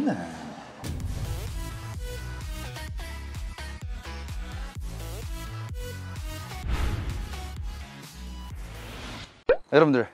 맛있네. 여러분들,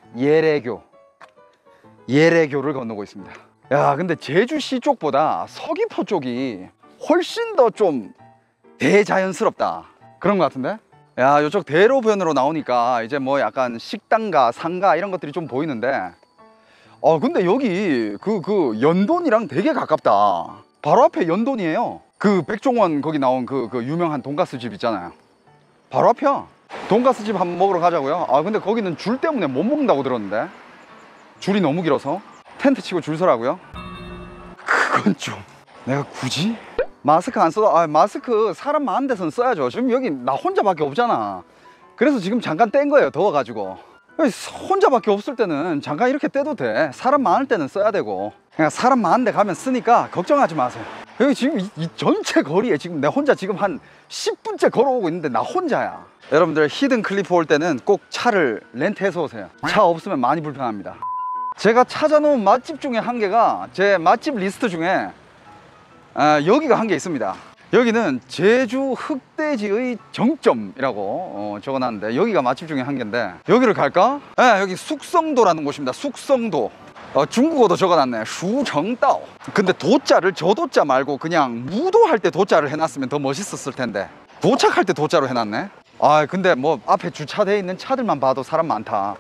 예래교를 건너고 있습니다. 야, 근데 제주시 쪽보다 서귀포 쪽이 훨씬 더 좀 대자연스럽다, 그런 것 같은데? 야, 이쪽 대로변으로 나오니까 이제 뭐 약간 식당가, 상가 이런 것들이 좀 보이는데, 근데 여기 그 연돈이랑 되게 가깝다. 바로 앞에 연돈이에요. 그 백종원 거기 나온 그 유명한 돈가스 집 있잖아요. 바로 앞이야. 돈가스 집 한번 먹으러 가자고요. 근데 거기는 줄 때문에 못 먹는다고 들었는데, 줄이 너무 길어서 텐트 치고 줄 서라고요. 그건 좀, 내가 굳이? 마스크 안 써도, 마스크 사람 많은 데서는 써야죠. 지금 여기 나 혼자밖에 없잖아. 그래서 지금 잠깐 뗀 거예요, 더워가지고. 혼자밖에 없을 때는 잠깐 이렇게 떼도 돼. 사람 많을 때는 써야 되고. 그냥 사람 많은 데 가면 쓰니까 걱정하지 마세요. 여기 지금 이 전체 거리에 지금 내 혼자 지금 한 10분째 걸어오고 있는데 나 혼자야. 여러분들, 히든 클리프 올 때는 꼭 차를 렌트해서 오세요. 차 없으면 많이 불편합니다. 제가 찾아놓은 맛집 중에 한 개가, 제 맛집 리스트 중에 여기가 한 개 있습니다. 여기는 제주 흑돼지의 정점이라고 적어놨는데, 여기가 맛집 중에 한 개인데 여기를 갈까? 네, 여기 숙성도라는 곳입니다. 숙성도. 중국어도 적어놨네. 슈정다오. 근데 도자를 저도자 말고 그냥 무도할 때 도자를 해놨으면 더 멋있었을 텐데, 도착할 때 도자로 해놨네. 근데 뭐 앞에 주차되어 있는 차들만 봐도 사람 많다.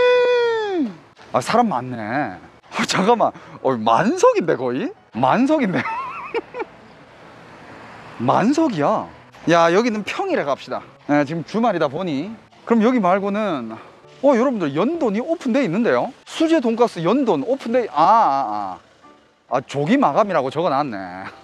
사람 많네. 잠깐만, 만석인데 거의? 만석인데. 만석이야. 야, 여기는 평일에 갑시다. 지금 주말이다 보니. 그럼 여기 말고는 여러분들, 연돈이 오픈되어 있는데요. 수제 돈가스 연돈 오픈되어. 조기 마감이라고 적어놨네.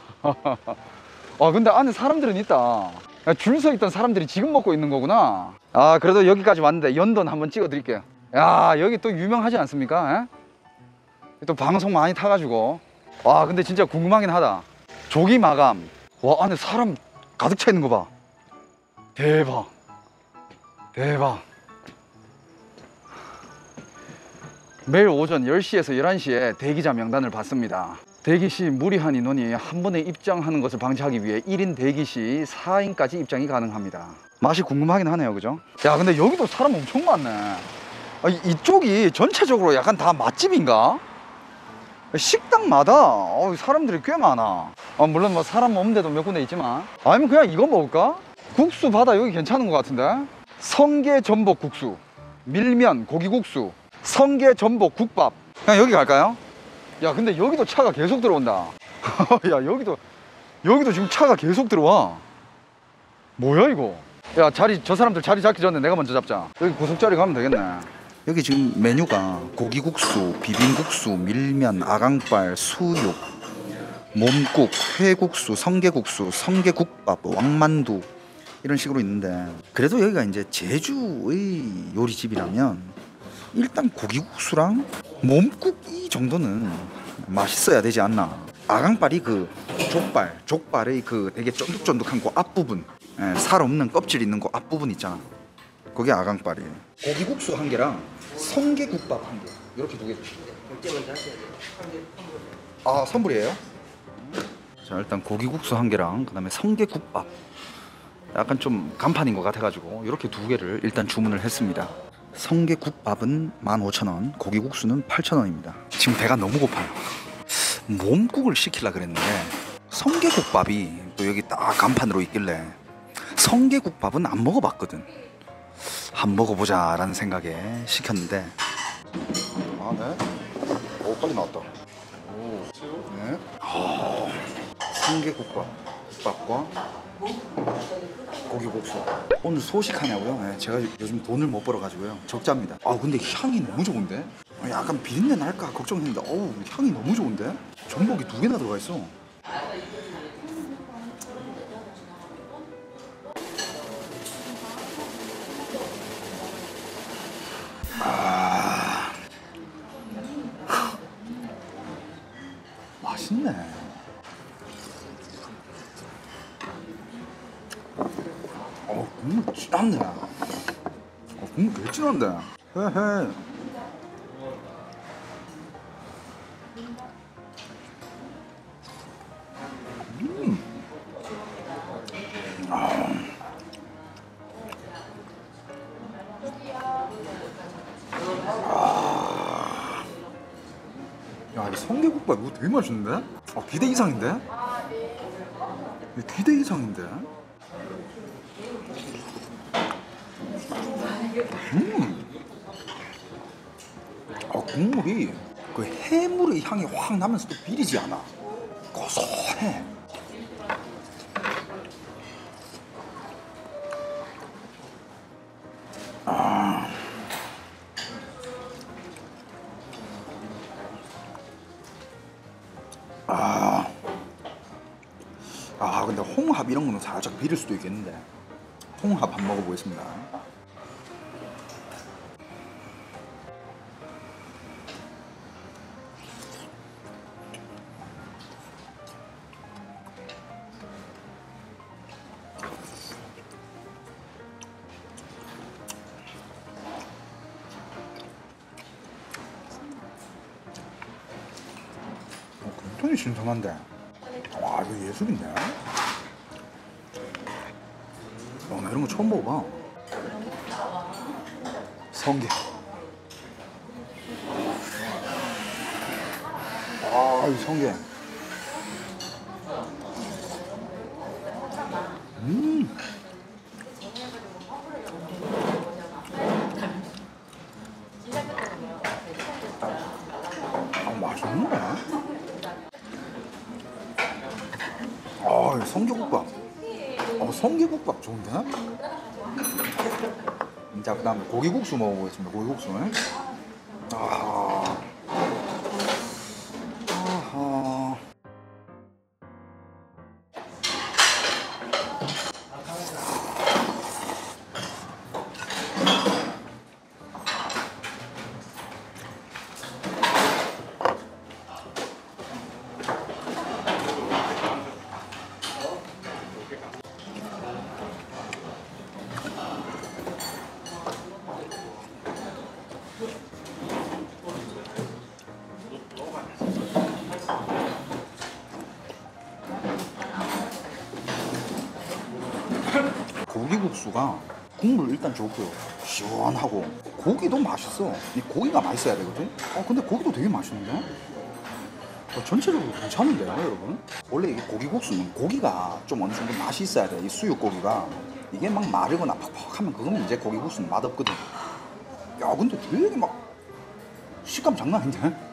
근데 안에 사람들은 있다. 줄 서 있던 사람들이 지금 먹고 있는 거구나. 그래도 여기까지 왔는데 연돈 한번 찍어 드릴게요. 야, 여기 또 유명하지 않습니까? 또 방송 많이 타가지고. 근데 진짜 궁금하긴 하다. 조기 마감. 와, 안에 사람 가득 차 있는 거 봐. 대박. 대박. 매일 오전 10시에서 11시에 대기자 명단을 받습니다. 대기 시 무리한 인원이 한 번에 입장하는 것을 방지하기 위해 1인 대기 시 4인까지 입장이 가능합니다. 맛이 궁금하긴 하네요, 그죠? 야, 근데 여기도 사람 엄청 많네. 이쪽이 전체적으로 약간 다 맛집인가? 식당마다 사람들이 꽤 많아. 물론 뭐 사람 없는 데도 몇 군데 있지만. 아니면 그냥 이거 먹을까? 국수 바다 여기 괜찮은 것 같은데? 성게 전복 국수, 밀면 고기국수, 성게 전복 국밥. 그냥 여기 갈까요? 야, 근데 여기도 차가 계속 들어온다. 야, 여기도 지금 차가 계속 들어와. 뭐야 이거? 야, 저 사람들 자리 잡기 전에 내가 먼저 잡자. 여기 구석자리 가면 되겠네. 여기 지금 메뉴가 고기국수, 비빔국수, 밀면, 아강발, 수육, 몸국, 회국수, 성게국수, 성게국밥, 왕만두 이런 식으로 있는데, 그래도 여기가 이제 제주의 요리집이라면 일단 고기국수랑 몸국 이 정도는 맛있어야 되지 않나. 아강발이 그 족발의 그 되게 쫀득쫀득한 그 앞부분, 살 없는 껍질 있는 그 앞부분 있잖아. 그게 아강발이에요. 고기국수 한 개랑 성게국밥 한 개, 이렇게 두 개 주시면 돼요. 결제 먼저 하셔야 돼요. 선불이에요? 자, 일단 고기국수 한 개랑 그다음에 성게국밥, 약간 좀 간판인 것 같아가지고 이렇게 두 개를 일단 주문을 했습니다. 성게국밥은 15,000원, 고기국수는 8,000원입니다. 지금 배가 너무 고파요. 몸국을 시키려고 그랬는데 성게국밥이 또 여기 딱 간판으로 있길래, 성게국밥은 안 먹어봤거든. 한번 먹어보자 라는 생각에 시켰는데. 네? 빨리 나왔다. 네. 성게국밥과 고기국수. 오늘 소식하냐고요? 네, 제가 요즘 돈을 못 벌어가지고요, 적자입니다. 근데 향이 너무 좋은데? 약간 비린내 날까 걱정했는데 향이 너무 좋은데? 전복이 2개나 들어가 있어. 맛있네. 국물 진한데. 국물 개 진한데. 헤헤. 성게국밥 이거 되게 맛있는데? 기대 이상인데? 기대 이상인데? 국물이 그 해물의 향이 확 나면서도 비리지 않아. 고소해. 근데 홍합 이런 거는 살짝 비릴 수도 있겠는데 홍합 한번 먹어보겠습니다. 굉장히 신선한데 와 이거 예술인데? 나 이런 거 처음 먹어봐. 성게. 이 성게. 맛있네. 성게국밥. 성게국밥 좋은데? 자, 그 다음에 고기국수 먹어보겠습니다. 고기국수. 아하. 고기국수가 국물 일단 좋고요. 시원하고 고기도 맛있어. 이 고기가 맛있어야 되거든. 근데 고기도 되게 맛있는데? 전체적으로 괜찮은데요, 여러분? 원래 이게 고기국수는 고기가 좀 어느 정도 맛이 있어야 돼. 이 수육고기가 이게 막 마르거나 퍽퍽하면 그거는 이제 고기국수는 맛없거든. 야, 근데 되게 막 식감 장난 아닌데?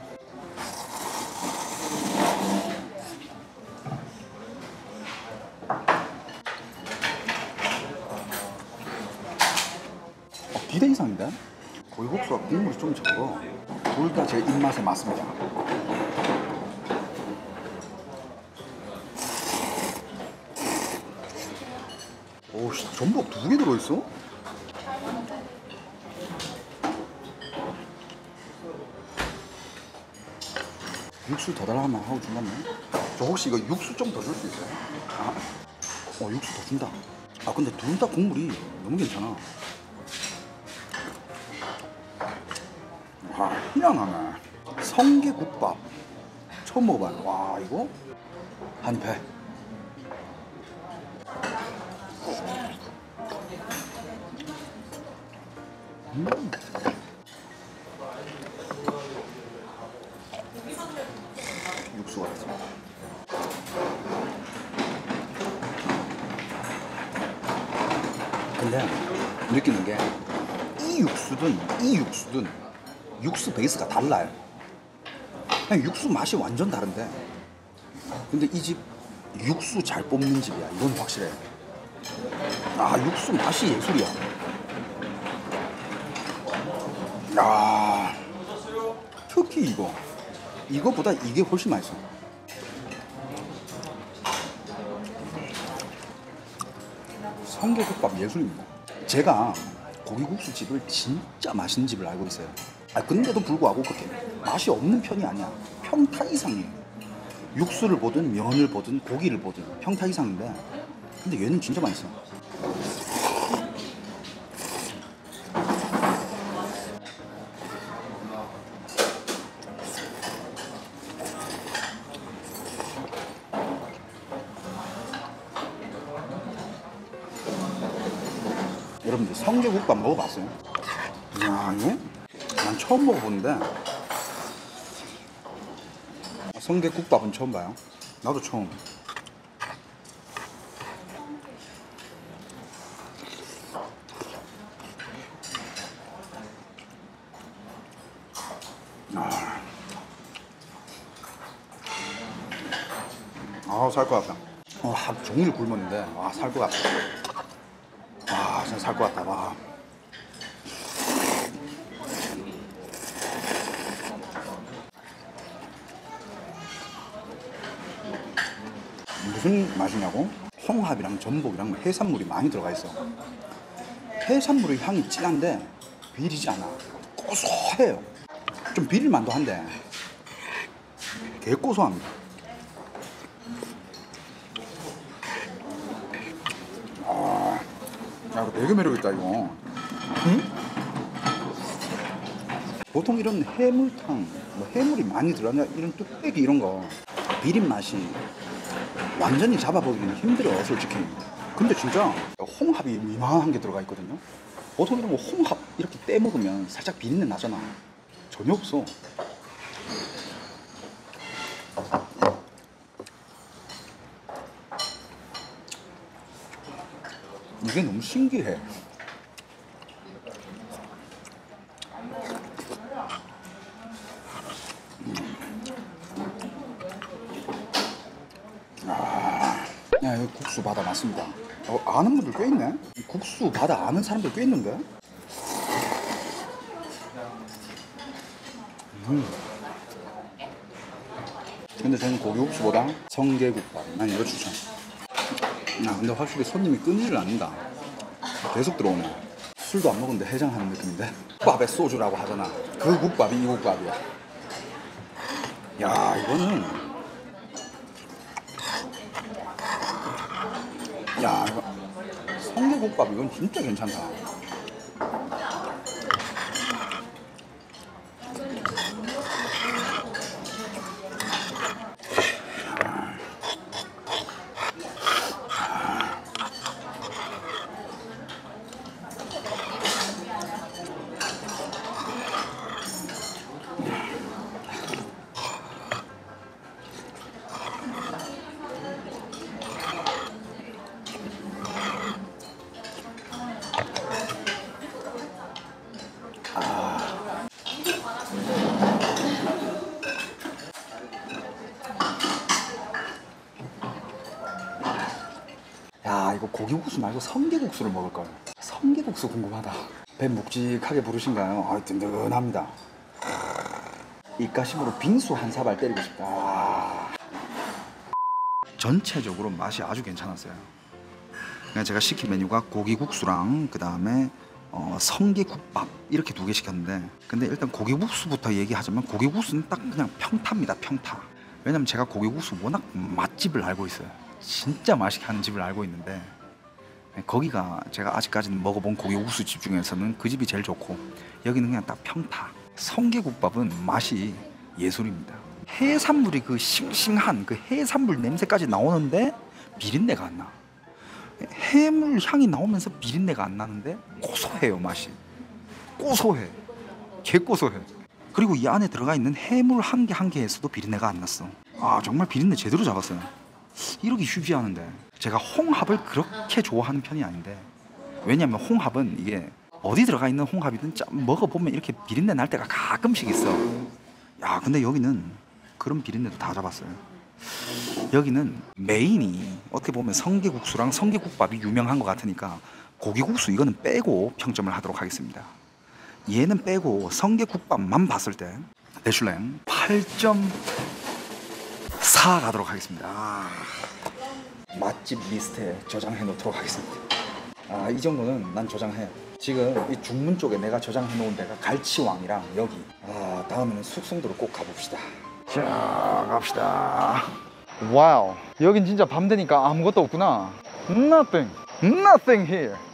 기대 이상인데? 고기국수가 국물이 좀 적어. 둘 다 제 입맛에 맞습니다. 오씨, 전복 2개 들어있어? 육수 더 달라면 하고 준다네. 저 혹시 이거 육수 좀 더 줄 수 있어요? 육수 더 준다. 근데 둘 다 국물이 너무 괜찮아. 희한하네. 성게국밥 처음 먹어봐요. 와, 이거 한입 해. 육수가 있습니다. 근데 느끼는 게 이 육수든 육수 베이스가 달라요. 그냥 육수 맛이 완전 다른데 근데 이 집 육수 잘 뽑는 집이야. 이건 확실해. 육수 맛이 예술이야. 특히 이거보다 이게 훨씬 맛있어. 성게국밥 예술입니다. 제가 고기국수 집을 진짜 맛있는 집을 알고 있어요. 근데도 불구하고 그렇게 맛이 없는 편이 아니야. 평타 이상이에요. 육수를 보든 면을 보든 고기를 보든 평타 이상인데 근데 얘는 진짜 맛있어. 여러분들 성게국밥 먹어봤어요? 이야, 이거 난 처음 먹어보는데 성게국밥은 처음 봐요. 나도 처음. 살 것 같다. 하루 종일 굶었는데 살 것 같다. 진짜 살 것 같다. 와. 무슨 맛이냐고? 홍합이랑 전복이랑 해산물이 많이 들어가 있어. 해산물의 향이 진한데 비리지 않아. 고소해요. 좀 비릴 만도 한데 개 고소합니다. 야, 이거 되게 매력있다 이거. 응? 보통 이런 해물탕, 뭐 해물이 많이 들어가냐 이런 뚝배기 이런 거 비린 맛이 완전히 잡아보기는 힘들어 솔직히. 근데 진짜 홍합이 이만한 게 들어가 있거든요. 보통 이런 거 홍합 이렇게 떼 먹으면 살짝 비린내 나잖아. 전혀 없어. 이게 너무 신기해. 야, 여기 국수 바다 맞습니다. 아는 분들 꽤 있네. 국수 바다 아는 사람들 꽤 있는데. 근데 저는 고기국수보다 성게국밥, 난 이거 추천. 근데 확실히 손님이 끊이질 않는다. 계속 들어오네. 술도 안 먹었는데 해장하는 느낌인데. 국밥에 소주라고 하잖아. 그 국밥이 이 국밥이야. 야, 이거는 이거 성게국밥 이건 진짜 괜찮다. 야, 이거 고기국수 말고 성게국수를 먹을걸. 성게국수 궁금하다. 배 묵직하게 부르신가요? 든든합니다. 입가심으로 빙수 한 사발 때리고 싶다. 전체적으로 맛이 아주 괜찮았어요. 그냥 제가 시킨 메뉴가 고기국수랑 그 다음에 성게국밥 이렇게 2개 시켰는데, 근데 일단 고기국수부터 얘기하자면 고기국수는 딱 그냥 평타입니다. 평타. 왜냐면 제가 고기국수 워낙 맛집을 알고 있어요. 진짜 맛있게 하는 집을 알고 있는데, 거기가 제가 아직까지는 먹어본 고기국수 집 중에서는 그 집이 제일 좋고, 여기는 그냥 딱 평타. 성게국밥은 맛이 예술입니다. 해산물이 그 싱싱한 그 해산물 냄새까지 나오는데 비린내가 안 나. 해물 향이 나오면서 비린내가 안 나는데 고소해요. 맛이 고소해. 개 고소해. 그리고 이 안에 들어가 있는 해물 한 개 한 개에서도 비린내가 안 났어. 정말 비린내 제대로 잡았어요. 이러기 쉽지 않은데. 제가 홍합을 그렇게 좋아하는 편이 아닌데, 왜냐면 홍합은 이게 어디 들어가 있는 홍합이든 먹어보면 이렇게 비린내 날 때가 가끔씩 있어. 근데 여기는 그런 비린내도 다 잡았어요. 여기는 메인이 어떻게 보면 성게국수랑 성게국밥이 유명한 것 같으니까 고기국수 이거는 빼고 평점을 하도록 하겠습니다. 얘는 빼고 성게국밥만 봤을 때 대슐랭 8.4 가도록 하겠습니다. 맛집 리스트에 저장해 놓도록 하겠습니다. 이 정도는 난 저장해. 지금 이 중문 쪽에 내가 저장해 놓은 데가 갈치왕이랑 여기. 다음에는 숙성도로 꼭 가봅시다. 자, 갑시다. 와우, 여긴 진짜 밤 되니까 아무것도 없구나. Nothing here.